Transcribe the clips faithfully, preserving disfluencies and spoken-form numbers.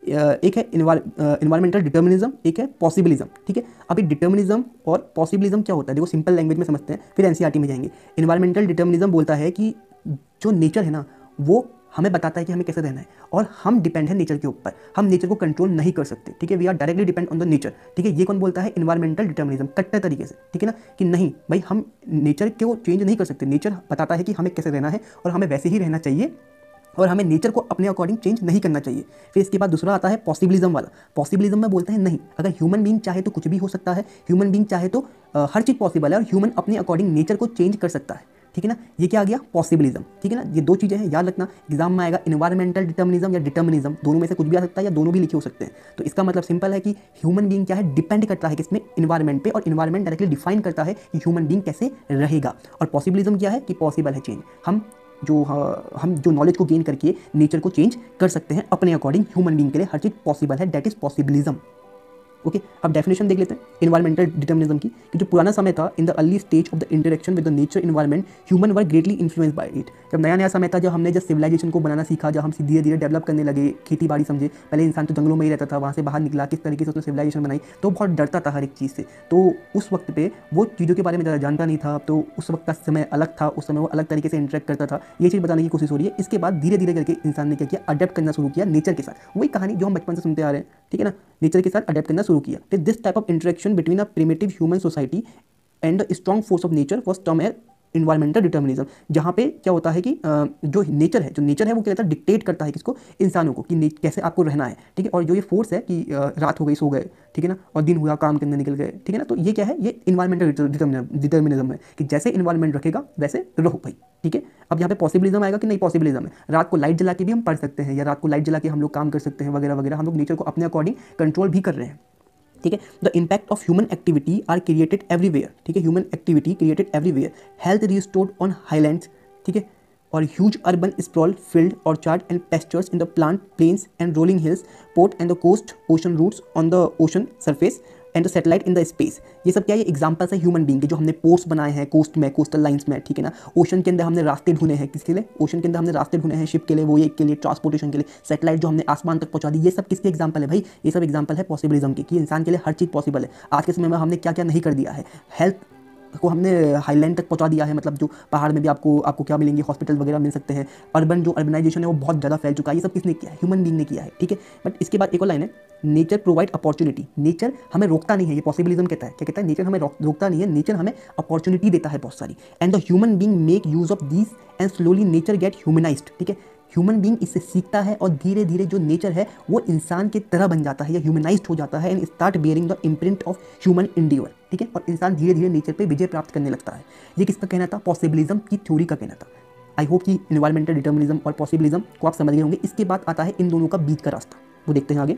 एक है environmental determinism, एक है पॉसिबिलिज्म। ठीक है, अभी डिटर्मिनिज्म और पॉसिबिलिज्म क्या होता है, देखो सिंपल लैंग्वेज में समझते हैं, फिर एनसीईआरटी में जाएंगे। इन्वायरमेंटल डिटर्मिनिज्म बोलता है कि जो नेचर है ना वो हमें बताता है कि हमें कैसे रहना है, और हम डिपेंड है नेचर के ऊपर, हम नेचर को कंट्रोल नहीं कर सकते। ठीक है, we are directly depend on the nature. ठीक है, ये कौन बोलता है, इन्वायरमेंटल डिटर्मिनिज्म, कट्टर तरीके से। ठीक है ना, कि नहीं भाई हम नेचर को चेंज नहीं कर सकते, नेचर बताता है कि हमें कैसे रहना है और हमें वैसे ही रहना चाहिए, और हमें नेचर को अपने अकॉर्डिंग चेंज नहीं करना चाहिए। फिर इसके बाद दूसरा आता है पॉसिबिलिज्म वाला। पॉसिबिलिज्म में बोलते हैं नहीं, अगर ह्यूमन बीइंग चाहे तो कुछ भी हो सकता है, ह्यूमन बीइंग चाहे तो आ, हर चीज़ पॉसिबल है, और ह्यूमन अपने अकॉर्डिंग नेचर को चेंज कर सकता है। ठीक है ना, ये क्या आ गया, पॉसिबिलिज्म। ठीक है ना, ये दो चीज़ें हैं, याद रखना, एग्जाम में आएगा इन्वायरमेंटल डिटर्मिनिज्म या डिटर्मिनिज्म, दोनों में से कुछ भी आ सकता है या दोनों भी लिखे हो सकते हैं। तो इसका मतलब सिंपल है कि ह्यूमन बीइंग क्या है, डिपेंड करता है किसमें, इन्वायरमेंट पे, और इन्वायरमेंट डायरेक्टली डिफाइन करता है कि ह्यूमन बीइंग कैसे रहेगा। और पॉसिबिलिज्म क्या है कि पॉसिबल है चेंज, हम जो हम जो नॉलेज को गेन करके नेचर को चेंज कर सकते हैं अपने अकॉर्डिंग, ह्यूमन बीइंग के लिए हर चीज़ पॉसिबल है, दैट इज पॉसिबिलिज्म। ओके, अब डेफिनेशन देख लेते हैं इन्वायरमेंटल डिटर्मिनिज्म की, कि जो पुराना समय था, in the early stage of the interaction with the nature environment human were greatly influence by it. जब नया नया समय था, जब हमने जब सिविलाइजेशन को बनाना सीखा, जब हम धीरे धीरे डेवलप करने लगे, खेती बाड़ी समझे, पहले इंसान तो जंगलों में ही रहता था, वहाँ से बाहर निकला, किस तरीके से उसने सिविलाइजेशन बनाई, तो बहुत डरता था हर एक चीज़ से। तो उस वक्त पे वो चीज़ों के बारे में ज़्यादा जानता नहीं था, तो उस वक्त का समय अलग था, उस समय वो अलग तरीके से इंटरेक्ट करता था, ये चीज़ बताने की कोशिश हो रही है। इसके बाद धीरे धीरे करके इंसान ने क्या किया, अडेप्ट करना शुरू किया नेचर के साथ, वही कहानी जो हम बचपन से सुनते आ रहे हैं। ठीक है ना, नेचर के साथ अडेप्ट करना शुरू किया। तो this type of interaction between a primitive human society and the strong force of nature was term as environmental determinism. जहाँ पे क्या होता है कि जो नेचर है जो नेचर है वो क्या कहता है, डिक्टेट करता है किसको, इंसानों को, कि कैसे आपको रहना है। ठीक है, और जो ये फोर्स है कि रात हो गई सो गए, ठीक है ना, और दिन हुआ काम करने निकल गए, ठीक है ना, तो ये क्या है, ये इन्वायरमेंटल डिटर्मिनिज्म है कि जैसे इन्वायरमेंट रखेगा वैसे रहो भाई। ठीक है, अब यहाँ पे पॉसिबिलिज्म आएगा कि नहीं, पॉसिबिलिज्म है रात को लाइट जला के भी हम पढ़ सकते हैं, या रात को लाइट जला के हम लोग काम कर सकते हैं वगैरह वगैरह, हम लोग नेचर को अपने अकॉर्डिंग कंट्रोल भी कर रहे हैं। ठीक है, the impact of human activity are created everywhere. ठीक है, human activity created everywhere, health restored on highlands. ठीक है, और huge urban sprawl field orchard and pastures in the plant plains and rolling hills, port and the coast, ocean routes on the ocean surface and the satellite in the space. ये सब क्या है, examples है human being के, जो हमने ports बनाए हैं कोस्ट में, कोस्टल लाइंस में। ठीक है ना, ओशन के अंदर हमने रास्ते ढूंढे हैं, किसके लिए, ओशन के अंदर हमने रास्ते ढूंढे हैं शिप के लिए, वो एक के लिए ट्रांसपोर्टेशन के लिए, सैटेलाइट जो हमने आसमान तक पहुंचा दी, ये सब किसके एग्जाम्पल है भाई, ये सब एग्जाम्पल है पॉसिबिलिज्म की, कि इंसान के लिए हर चीज़ पॉसिबल है। आज के समय में हमने क्या क्या नहीं कर दिया है, हेल्थ को हमने हाईलैंड तक पहुंचा दिया है, मतलब जो पहाड़ में भी आपको आपको क्या मिलेंगे, हॉस्पिटल वगैरह मिल सकते हैं। अर्बन जो अर्बनाइजेशन है वो बहुत ज़्यादा फैल चुका है, ये सब किसने किया है, ह्यूमन बीइंग ने किया है। ठीक है, बट इसके बाद एक और लाइन है, नेचर प्रोवाइड अपॉर्चुनिटी। नेचर हमें रोकता नहीं है, ये पॉसिबिलिज्म कहता है, क्या कहता है, नेचर हमें रोकता नहीं है, नेचर हमें अपॉर्चुनिटी देता है बहुत सारी। And the human being make use of these and slowly nature get humanized. ठीक है, ह्यूमन बीइंग इससे सीखता है और धीरे धीरे जो नेचर है वो इंसान की तरह बन जाता है या ह्यूमनाइज्ड हो जाता है, and start bearing the imprint of human endeavour. ठीक है, और इंसान धीरे धीरे नेचर पे विजय प्राप्त करने लगता है। ये किसका कहना था, पॉसिबिलिज्म की थ्योरी का कहना था। आई होप कि इन्वायरमेंटल डिटर्मिनिज्म और पॉसिबिलिज्म को आप समझ गए होंगे। इसके बाद आता है इन दोनों का बीच का रास्ता, वो देखते हैं आगे।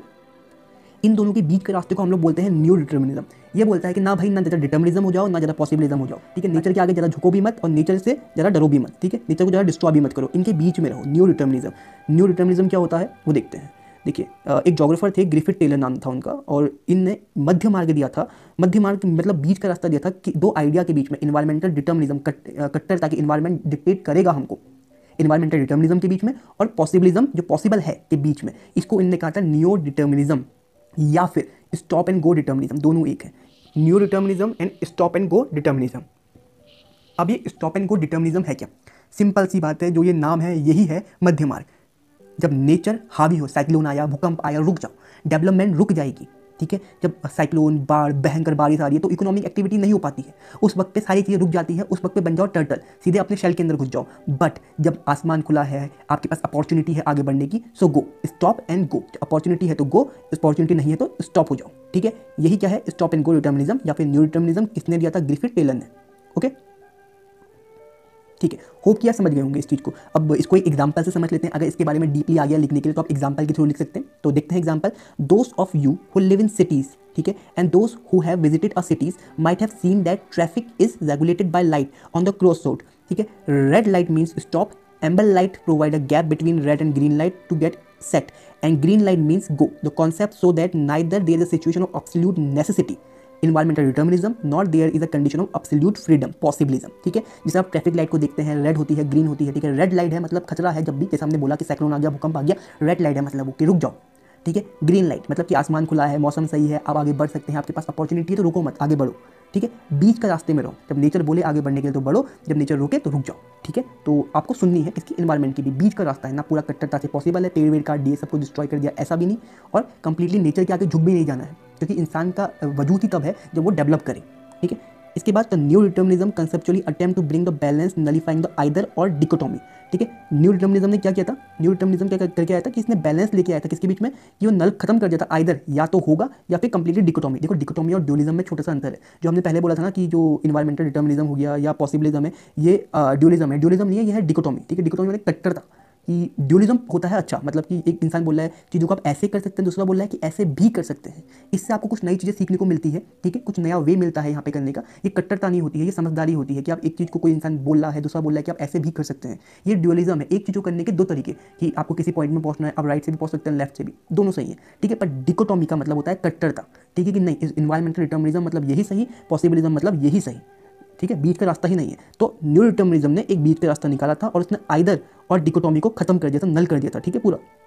इन दोनों के बीच के रास्ते को हम लोग बोलते हैं न्यू डिटर्मिनिज्म। ये बोलता है कि ना भाई ना ज़्यादा डिटर्मिनिज्म हो जाओ, ना ज़्यादा पॉसिबिलिज्म हो जाओ। ठीक है, नेचर के आगे ज़्यादा झुको भी मत और नेचर से ज़्यादा डरो भी मत। ठीक है, नेचर को ज़्यादा डिस्ट्रॉय भी मत करो, इनके बीच में रहो, न्यू डिटर्मिनिज्म। न्यू डिटर्मिनिज्म क्या होता है वो देखते हैं। देखिए, एक जोग्राफर थे, ग्रिफिथ टेलर नाम था उनका, और इनने मध्य मार्ग दिया था। मध्य मार्ग मतलब बीच का रास्ता दिया था कि दो आइडिया के बीच में, इन्वायरमेंटल डिटर्मिनिज्म कट्टर ताकि इन्वायरमेंट डिक्टेट करेगा हमको, इन्वायरमेंटल डिटर्मिनिज्म के बीच में, और पॉसिबिलिज्म जो पॉसिबल है के बीच में, इसको इनने कहा था न्यू डिटर्मिनिज्म या फिर स्टॉप एंड गो डिटर्मिनिज्म, दोनों एक है, new determinism and stop and go determinism. अब ये स्टॉप एंड गो डिटर्मिनिज्म है क्या, सिंपल सी बात है, जो ये नाम है यही है मध्य मार्ग। जब नेचर हावी हो, साइक्लोन आया, भूकंप आया, रुक जाओ, डेवलपमेंट रुक जाएगी। ठीक है, जब साइक्लोन, बाढ़, भयंकर बारिश आ रही है तो इकोनॉमिक एक्टिविटी नहीं हो पाती है, उस वक्त पे सारी चीज़ें रुक जाती है, उस वक्त पे बन जाओ टर्टल, सीधे अपने शेल के अंदर घुस जाओ। बट जब आसमान खुला है, आपके पास अपॉर्चुनिटी है आगे बढ़ने की, so go, stop and go. Opportunity है तो गो, अपॉर्चुनिटी नहीं है तो स्टॉप हो जाओ। ठीक है, यही क्या है, स्टॉप एंड गो डिटर्मिनिज्म या फिर न्यू डिटर्मिनिज्म। किसने दिया था, ग्रिफिथ टेलर ने। ओके, ठीक है, होप कि आप समझ गए होंगे इस चीज़ को। अब इसको एक एग्जांपल से समझ लेते हैं। अगर इसके बारे में डीपली आ गया लिखने के लिए तो आप एग्जांपल के थ्रू लिख सकते हैं। तो देखते हैं एग्जांपल, दोस्त of you who live in cities, ठीक है, एंड दोस्त who have visited a cities might have seen that traffic is regulated by light on the cross road. ठीक है, red light means stop, amber light provide a gap between red and green light to get set and green light means go, the concept so that neither there is a situation of absolute necessity environmental determinism nor there is a condition of absolute freedom possibilism। ठीक है, जैसे आप traffic light को देखते हैं, red होती है, green होती है। ठीक है, रेड लाइट है मतलब खतरा है, जब भी जैसे हमने बोला कि साइक्लोन आ गया, भूकंप आ गया, रेड लाइट है मतलब ओके रुक जाओ। ठीक है। ग्रीन लाइट मतलब कि आसमान खुला है, मौसम सही है, आप आगे बढ़ सकते हैं, आपके पास अपॉर्चुनिटी है तो रुको मत, आगे बढ़ो, ठीक है। बीच का रास्ते में रहो, जब नेचर बोले आगे बढ़ने के लिए तो बढ़ो, जब नेचर रोके तो रुक जाओ, ठीक है। तो आपको सुननी है इसकी एनवायरनमेंट की भी, बीच का रास्ता है ना, पूरा कट्टरता से पॉसिबल है, पेड़ वेड़ काट दिए, सबको डिस्ट्रॉय कर दिया, ऐसा भी नहीं, और कंप्लीटली नेचर के आगे झुक भी नहीं जाना है, क्योंकि इंसान का वजूद ही तब है जब वो डेवलप करे, ठीक है। इसके बाद new determinism conceptually attempt to bring the balance nullifying the either or dichotomy, ठीक है। न्यू डिटर्मिनिज्म ने क्या किया था, न्यू डिटर्मिनिज्म क्या करके आया था कि इसने बैलेंस लेके आया था किसके बीच में, कि वो नल खत्म कर दिया था, आइदर या तो होगा या फिर कंप्लीटली डिकोटोमी। देखो डिकोटोमी और ड्यूलिज्म में छोटा सा अंतर है, जो हमने पहले बोला था ना कि जो इन्वायरमेंटल डिटर्मिनिज्म हो गया या पॉसिबिलिज्म है, ये ड्यूलिज्म है, ड्यूलिज्म नहीं है, ये है डिकोटोमी, ठीक है। डिकोटोमी में कट्टर था कि ड्यूलिज्म होता है अच्छा, मतलब कि एक इंसान बोल रहा है चीज़ों को आप ऐसे कर सकते हैं, दूसरा बोल रहा है कि ऐसे भी कर सकते हैं, इससे आपको कुछ नई चीज़ें सीखने को मिलती है, ठीक है, कुछ नया वे मिलता है यहाँ पे करने का। ये कट्टरता नहीं होती है, ये समझदारी होती है कि आप एक चीज़ को, कोई इंसान बोल रहा है, दूसरा बोल रहा है कि आप ऐसे भी कर सकते हैं। ये ड्यूलिज्म है, एक चीज़ को करने के दो तरीके, कि आपको किसी पॉइंट में पहुंचना है, आप राइट से भी पहुंच सकते हैं, लेफ्ट से भी, दोनों सही है, ठीक है। पर डिकोटोमी का मतलब होता है कट्टरता, ठीक है, कि नहीं इन्वायरमेंटल डिटर्मिनिज्म मतलब यही सही, पॉसिबिलिज्म मतलब यही सही, ठीक है, बीच का रास्ता ही नहीं है। तो न्यू डिटर्मिनिज्म ने एक बीच का रास्ता निकाला था और उसने आइदर और डिकोटोमी को खत्म कर दिया था, नल कर दिया था, ठीक है पूरा।